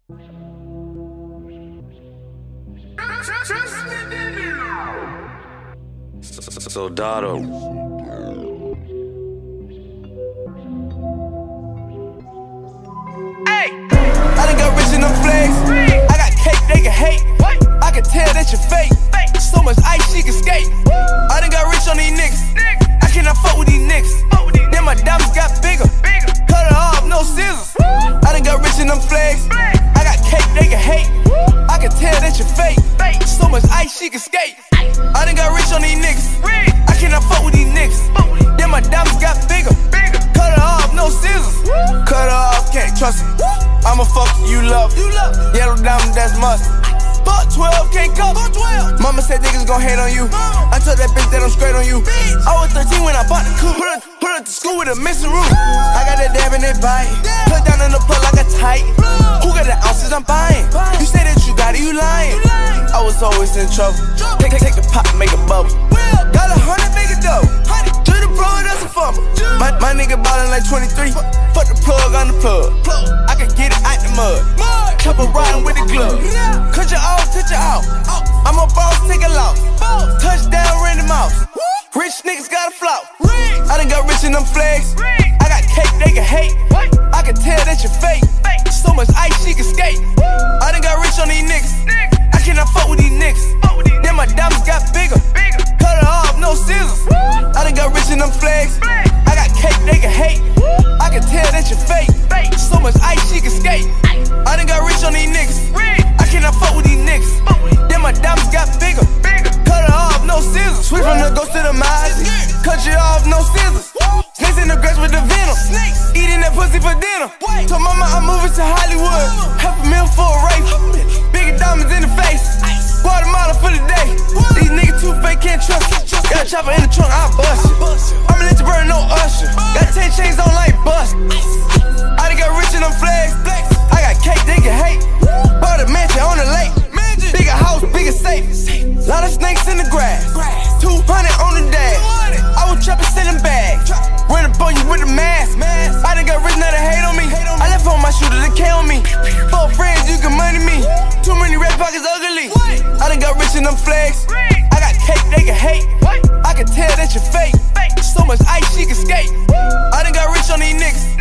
Soldado. Hey, I done got rich in them flags. I got cake they can hate. I can tell that you're fake. So much ice she can skate. I done got rich on these niggas. I cannot fuck with these niggas. Then my diamonds got bigger. Cut it off, no scissors. I done got rich in them flags. I got cake they can hate. I can tell that you're fake. So much ice she can skate. I done got rich on these niggas. I cannot fuck with these niggas. Then my diamonds got bigger. Cut it off, no scissors. Cut it off, can't trust it. I'ma fuck you love. Yellow diamond, that's must. Fuck 12, can't cover. Mama said niggas gon' hate on you. I told that bitch that I'm straight on you. I was 13 when I bought the coupe. Put her to school with a missing room. I got that dab in that bite. Put down in the plug like a tight. Who got the ounces I'm buying? You say that you got it, you lying. I was always in trouble. Take the pop, make a bubble. Got 100, make it dope. To the bro, that's a fumble. My nigga ballin' like 23. Put the plug on the plug. I can get it out the mud. Chopper riding with the glove. Cut your off, touch your out. I'm a boss, take a loss. Touchdown, Randy Mouse. Rich niggas got a flop. I done got rich in them flags. I got cake they can hate. I can tell that you're fake. So much ice she can skate. I done got rich on these niggas. I cannot fuck with these niggas. Then my diamonds got bigger. Cut it off, no scissors. I done got rich in them flags. I got cake they can hate. I can tell that you're fake. So much ice she can skate. I done got rich on these niggas. I cannot fuck with these niggas. Then my diamonds got bigger. Cut it off, no scissors. Switch from the ghost to the miles. Cut you off, no scissors. Snakes in the grass with the venom. Eating that pussy for dinner. Told mama I'm moving to Hollywood. $500,000 for a rape. Bigger diamonds in the face. Guatemala for the day. These niggas too fake, can't trust it. Got a chopper in the trunk, I'll bust it. I'ma let you burn, no usher. Got 10 chains on like bust. I done got rich in them flags. I got cake they can hate. Bought a mansion on the lake. Bigger house, bigger safe. Lot of snakes in the grass. 200 on the dash. I was trapping, selling bags. Run up on you with the mask. I done got rich, now they hate on me. I left on my shooter to K on me. 4 friends, you can money me. Too many red pockets, ugly. I done got rich in them flags. I got cake they can hate. I can tell that you're fake. So much ice she can skate. I done got rich on these niggas.